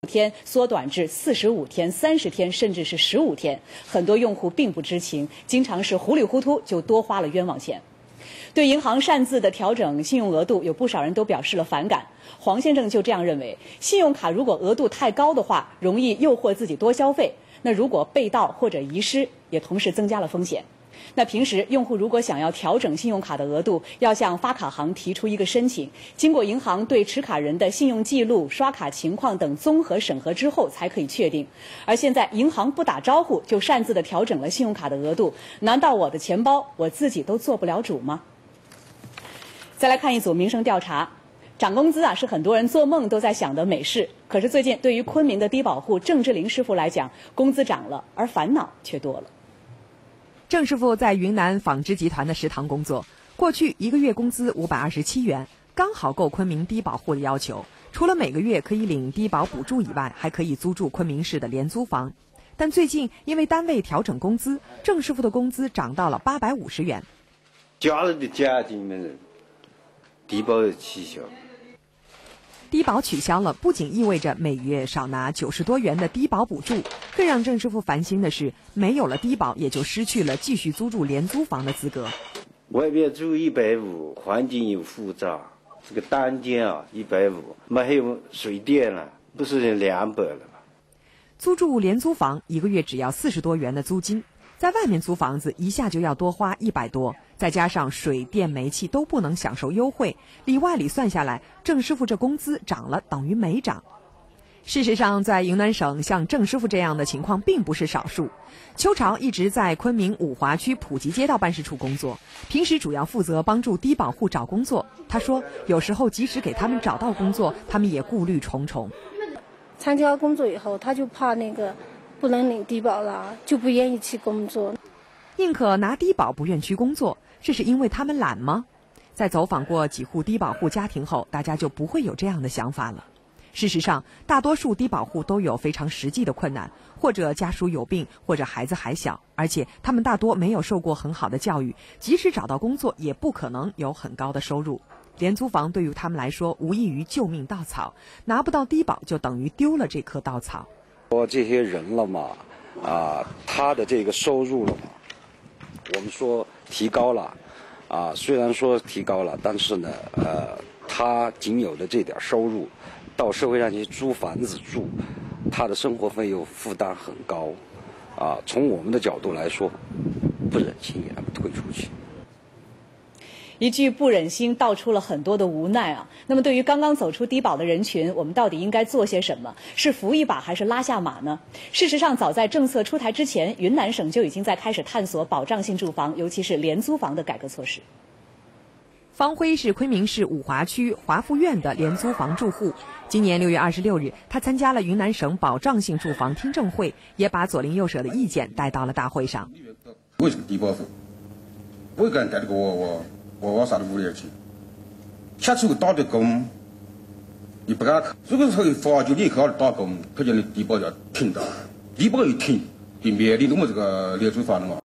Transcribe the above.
天缩短至45天、30天，甚至是15天。很多用户并不知情，经常是糊里糊涂就多花了冤枉钱。对银行擅自的调整信用额度，有不少人都表示了反感。黄先生就这样认为，信用卡如果额度太高的话，容易诱惑自己多消费；那如果被盗或者遗失，也同时增加了风险。那平时用户如果想要调整信用卡的额度，要向发卡行提出一个申请，经过银行对持卡人的信用记录、刷卡情况等综合审核之后才可以确定。而现在银行不打招呼就擅自的调整了信用卡的额度，难道我的钱包我自己都做不了主吗？再来看一组民生调查，涨工资是很多人做梦都在想的美事。可是最近对于昆明的低保户郑志林师傅来讲，工资涨了，而烦恼却多了。 郑师傅在云南纺织集团的食堂工作，过去1个月工资527元，刚好够昆明低保户的要求。除了每个月可以领低保补助以外，还可以租住昆明市的廉租房。但最近因为单位调整工资，郑师傅的工资涨到了850元。 家人的家庭里面，低保取消。 低保取消了，不仅意味着每月少拿90多元的低保补助，更让郑师傅烦心的是，没有了低保，也就失去了继续租住廉租房的资格。 外边住150，环境又复杂，这个单间150，没有水电了，不是200了吗？ 租住廉租房1个月只要40多元的租金，在外面租房子一下就要多花100多，再加上水电煤气都不能享受优惠，里外里算下来，郑师傅这工资涨了等于没涨。事实上，在云南省像郑师傅这样的情况并不是少数。邱朝一直在昆明五华区普吉街道办事处工作，平时主要负责帮助低保户找工作。他说，有时候即使给他们找到工作，他们也顾虑重重。 参加工作以后，他就怕不能领低保了，就不愿意去工作。 宁可拿低保不愿去工作，这是因为他们懒吗？在走访过几户低保户家庭后，大家就不会有这样的想法了。事实上，大多数低保户都有非常实际的困难，或者家属有病，或者孩子还小，而且他们大多没有受过很好的教育，即使找到工作，也不可能有很高的收入。廉租房对于他们来说无异于救命稻草，拿不到低保就等于丢了这棵稻草。 说这些人了嘛，他的这个收入了嘛，我们说提高了，虽然说提高了，但是呢，他仅有的这点收入，到社会上去租房子住，他的生活费用负担很高，从我们的角度来说，不忍心给他们推出去。 一句不忍心道出了很多的无奈那么对于刚刚走出低保的人群，我们到底应该做些什么？是扶一把还是拉下马呢？事实上，早在政策出台之前，云南省就已经在开始探索保障性住房，尤其是廉租房的改革措施。 方辉是昆明市五华区华富苑的廉租房住户。今年6月26日，他参加了云南省保障性住房听证会，也把左邻右舍的意见带到了大会上。 我是个低保户，我一个人带这个我上屋里去，下次我打的工，你不敢看。如果说发觉你去那儿打工，他叫你低保要停的，低保一停，就面临我们这个廉租房了嘛。